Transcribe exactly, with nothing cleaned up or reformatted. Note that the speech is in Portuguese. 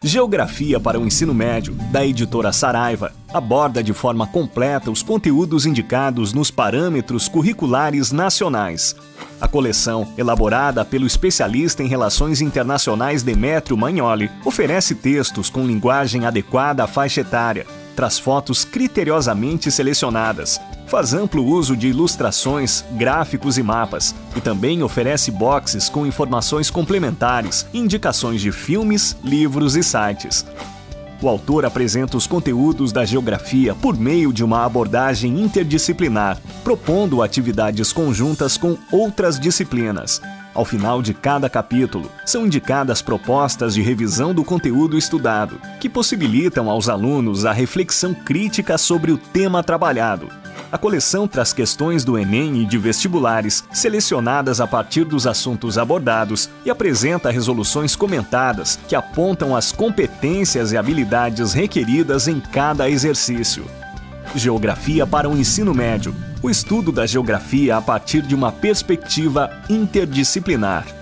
Geografia para o Ensino Médio, da editora Saraiva, aborda de forma completa os conteúdos indicados nos parâmetros curriculares nacionais. A coleção, elaborada pelo especialista em Relações Internacionais Demétrio Magnoli, oferece textos com linguagem adequada à faixa etária, traz fotos criteriosamente selecionadas, faz amplo uso de ilustrações, gráficos e mapas, e também oferece boxes com informações complementares, indicações de filmes, livros e sites. O autor apresenta os conteúdos da geografia por meio de uma abordagem interdisciplinar, propondo atividades conjuntas com outras disciplinas. Ao final de cada capítulo, são indicadas propostas de revisão do conteúdo estudado, que possibilitam aos alunos a reflexão crítica sobre o tema trabalhado. A coleção traz questões do Enem e de vestibulares, selecionadas a partir dos assuntos abordados, e apresenta resoluções comentadas que apontam as competências e habilidades requeridas em cada exercício. Geografia para o Ensino Médio. O estudo da geografia a partir de uma perspectiva interdisciplinar.